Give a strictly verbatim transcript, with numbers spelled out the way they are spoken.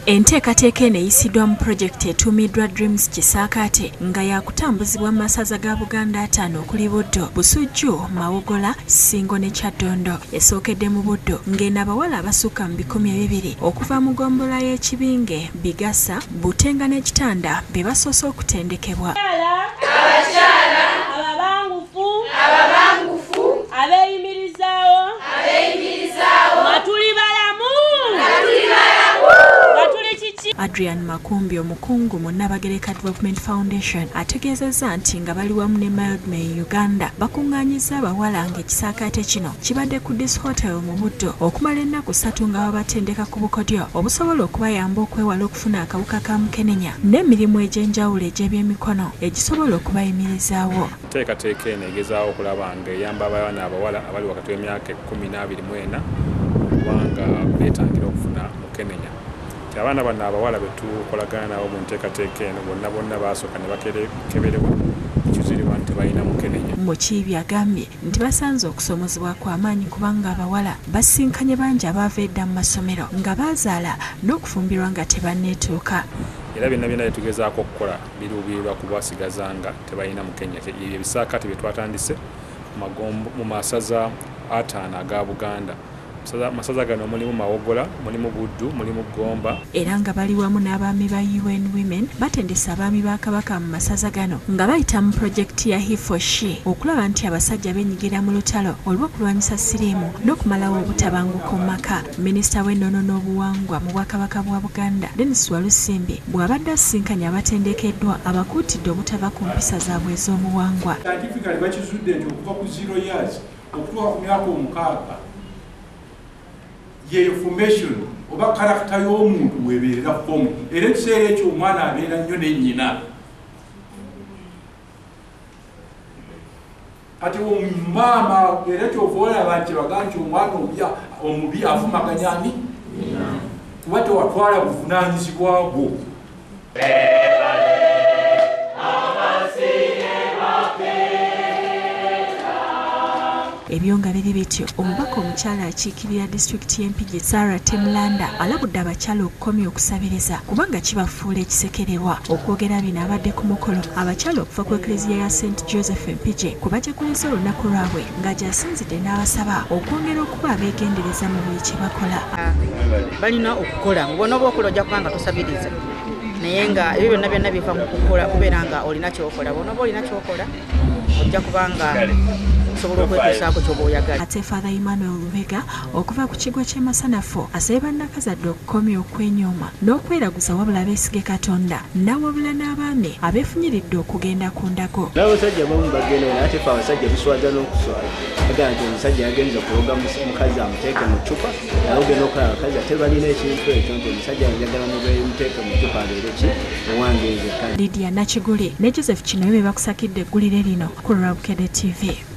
Enteekateeka eno eyisiddwa mu pulojekiti etuumiddwa Dreams Kisaakaate nga yakutambuzibwa mu masaza ga Buganda ataano okuli Buddo, Busujju, Mawogola, Ssingo ne Kyaddondo. Esookedde mu Buddo ng'eno abawala abasukka mu bikumi ebibiri okuva mu ggombolola y'Ekibinge, Bigasa, Butenga n'Ekitanda be basoose okutendekebwa. Abakyala, ababangufu, ababangufu, abeeyimirizaawo, abeeyimirizaawo, nga tuli balamu, nga tuli balamu, nga tuli kiki. Adrian Makumbi, omukungu mu Nabagereka Development Foundation, ategeezezza nti nga bali wamu ne Mildmay Uganda bakungaanyizza abawala ng'ekisaakaate kino kibadde ku Dis Hotel mu Buddo okumala ennaku ssatu nga babatendeka ku bukodyo obusobola okubayamba okwewala okufuna akawuka ka mukenenya n'emirimu egy'enjawulo egy'ebyemikono egisobola okubayimirizaawo. Enteekateeka eno egezaawo okulaba ng'eyamba abaana abawala abali wakati w'emyaka ekkumi n'abiri mu ena kubanga beetangira okufuna mukenenya. Abaana bano abawala be tukolagana nabo mu nteekateeka eno bonna bonna baasooka ne bakeberebwa ekiziribwa nti balina mukenenya. Mukiibi agambye nti basanze okusomozebwa kw'amaanyi kubanga abawala basinkanye bangi abaava edda mu masomero nga baazaala n'okufumbirwa nga tebanneetuuka. Era byonna byonna bye tugezaako okukola biruubirirwa kubasigaza nga tebalina mukenenya. Ebyo ebisaakaate bye twatandise mu masaza ataano aga Buganda. Masaza gano mulimu Mawogola, mulimu Buddu, mulimu Gomba. Era nga bali wamu n'abaami ba U N Women batendesa abaami ba Kabaka mu masaza gano nga bayita mu pulojekiti ya He for She okulaba nti abasajja benyigira mu lutalo olw'okulwanyisa siriimu n'okumalawo obutabanguko mu maka. Minisita w'ennono n'obuwangwa mu Bwakabaka bwa Buganda, Dennis Walusimbi, bw'abadde asinkanya abatendekeddwa abakuutidde obutava ku mpisa zaabwe ez'obuwangwa. Scientifically bakizudde nti okuva ku zero years okutuuka ku myaka omukaaga ye information oba karakita y'omuntu weebeerera fomu era ekiseera ekyo omwana abeera nnyo n'ennyina. Kati omumaama era kyova olaba nti baga nti omwana omubi avumaganya ani kuba tewatwala buvunaanyizibwa bwo. Ebyo nga biri bityo, omubaka omukyala akiikirira disitulikiti y'Empigi Sarah Temulanda alabudde abakyala okukomya okusabiriza kubanga kibafuula ekisekererwa. Okwogera bino abadde ku mukolo abakyala okuva ku Eklezia ya Saint Joseph Empigi kwe bajaguliza olunaku lwabwe ng'agyasinzidde n'abasaba okwongera okuba abeegendereza mu buli kye bakola. Balina okukola mubona oba okola ojja kubanga tosabiriza naye nga ebyo byonna byonna biva mu kukola kubeera nga olina kyokola bona oba olina kyokola ojja kubanga ate Father Emmanuel Lubega okuva ku kigo ky'e Masanafu asabye bannakazadde okukomya okwenyooma n'okweraguza wabula beesige Katonda nawabula n'abaami abeefunyiridde okugenda ku ndago. N'abasajja bamu bagenda ate fe abasajja tuswaza n'okuswala agamba nti omusajja yagenza kuloga mukazi amuteeke mu ccupa naye ogenda okola abakazi ate balina ekintu ekyo nti omusajja njagala mubeemuteeke mu ccupa abeere ki owange nzekka. Lydia Nakigule ne Joseph Kinoyo be bakusakidde eggulire lino ku Bukedde T V.